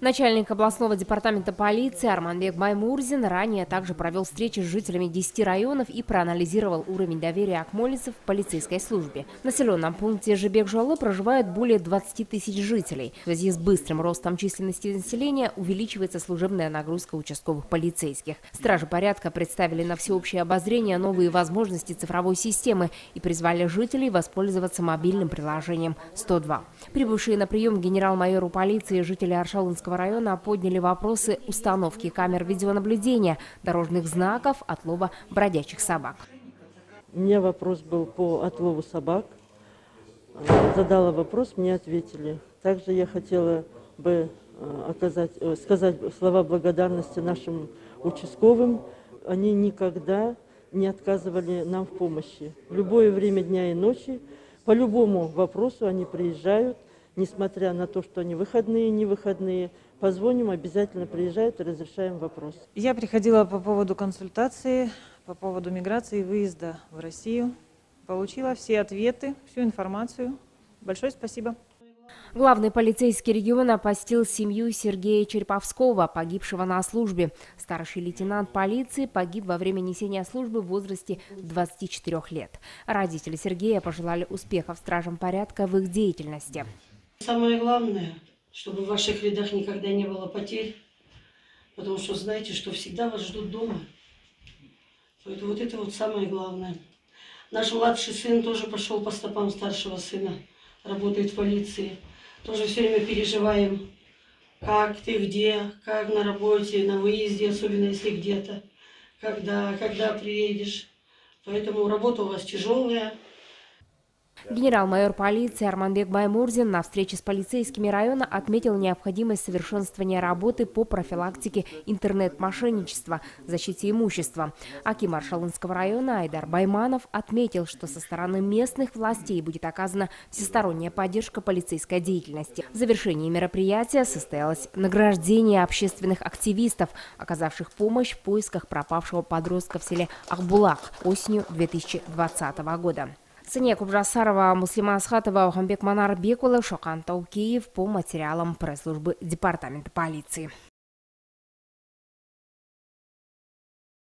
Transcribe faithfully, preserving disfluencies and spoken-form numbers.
Начальник областного департамента полиции Арманбек Баймурзин ранее также провел встречи с жителями десяти районов и проанализировал уровень доверия акмолинцев в полицейской службе. В населенном пункте Жибек-Жолы проживает более двадцати тысяч жителей. В связи с быстрым ростом численности населения увеличивается служебная нагрузка участковых полицейских. Стражи порядка представили на всеобщее обозрение новые возможности цифровой системы и призвали жителей воспользоваться мобильным приложением сто два. Прибывшие на прием к генерал-майору полиции жители Аршалынского района подняли вопросы установки камер видеонаблюдения, дорожных знаков, отлова бродячих собак. У меня вопрос был по отлову собак. Задала вопрос, мне ответили. Также я хотела бы оказать, сказать слова благодарности нашим участковым. Они никогда не отказывали нам в помощи. В любое время дня и ночи, по любому вопросу они приезжают. Несмотря на то, что они выходные, не выходные, позвоним, обязательно приезжают и разрешаем вопрос. Я приходила по поводу консультации, по поводу миграции и выезда в Россию. Получила все ответы, всю информацию. Большое спасибо. Главный полицейский региона посетил семью Сергея Череповского, погибшего на службе. Старший лейтенант полиции погиб во время несения службы в возрасте двадцати четырёх лет. Родители Сергея пожелали успехов стражам порядка в их деятельности. Самое главное, чтобы в ваших рядах никогда не было потерь, потому что знаете, что всегда вас ждут дома. Поэтому вот это вот самое главное. Наш младший сын тоже пошел по стопам старшего сына, работает в полиции. Тоже все время переживаем, как ты, где, как на работе, на выезде, особенно если где-то, когда, когда приедешь. Поэтому работа у вас тяжелая. Генерал-майор полиции Арманбек Баймурзин на встрече с полицейскими района отметил необходимость совершенствования работы по профилактике интернет-мошенничества, защите имущества. Аким Аршалынского района Айдар Байманов отметил, что со стороны местных властей будет оказана всесторонняя поддержка полицейской деятельности. В завершении мероприятия состоялось награждение общественных активистов, оказавших помощь в поисках пропавшего подростка в селе Ахбулак осенью две тысячи двадцатого года. Сания Кубжасарова, Муслима Асхатова, Охамбек Манарбекула, Шокан Таукиев по материалам пресс-службы департамента полиции.